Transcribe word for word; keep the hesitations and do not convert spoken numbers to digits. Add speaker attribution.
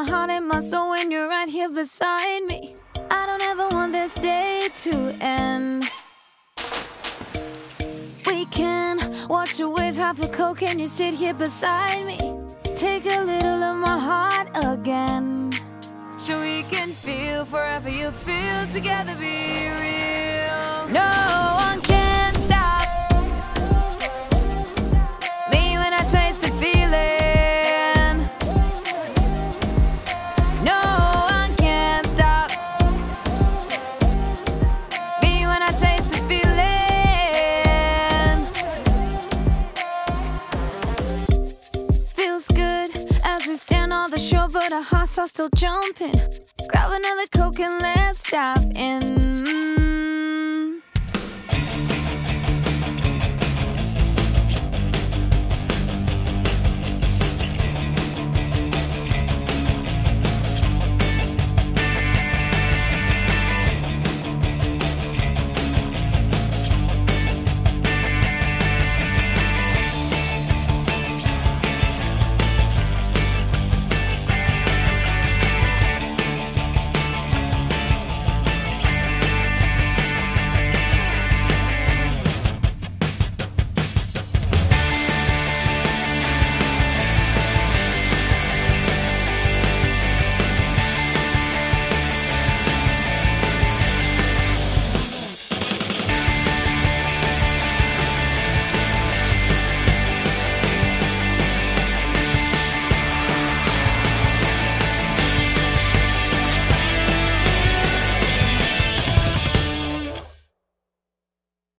Speaker 1: my heart and my soul when you're right here beside me. I don't ever want this day to end. We can watch a wave, have a Coke, and you sit here beside me. Take a little of my heart again, so we can feel forever. You feel together, be real. No one can stop me when I taste the feeling. No one can stop me when I taste the feeling. Feels good as we stand on the shore, but our hearts are still jumping. Grab another Coke and let's dive in.